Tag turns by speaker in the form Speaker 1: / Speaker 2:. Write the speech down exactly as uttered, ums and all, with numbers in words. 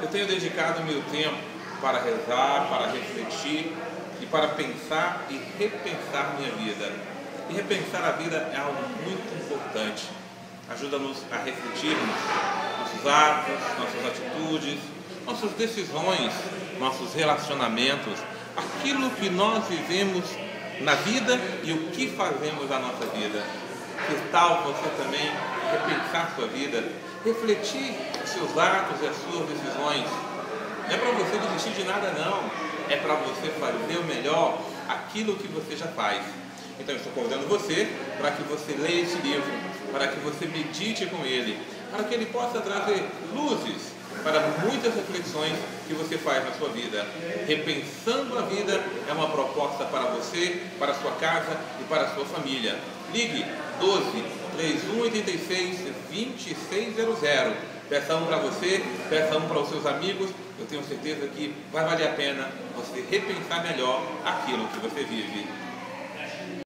Speaker 1: Eu tenho dedicado meu tempo para rezar, para refletir e para pensar e repensar minha vida. E repensar a vida é algo muito importante. Ajuda-nos a refletirmos nossos atos, nossas atitudes, nossas decisões, nossos relacionamentos, aquilo que nós vivemos na vida e o que fazemos na nossa vida. Que tal você também repensar sua vida, refletir os seus atos e as suas decisões? Não é para você desistir de nada não, é para você fazer o melhor aquilo que você já faz. Então eu estou convidando você para que você leia esse livro, para que você medite com ele, para que ele possa trazer luzes para muitas reflexões que você faz na sua vida. Repensando a vida é uma proposta para você, para a sua casa e para a sua família. Ligue doze, três um oito seis, dois seis zero zero. Peça um para você, peça um para os seus amigos. Eu tenho certeza que vai valer a pena você repensar melhor aquilo que você vive.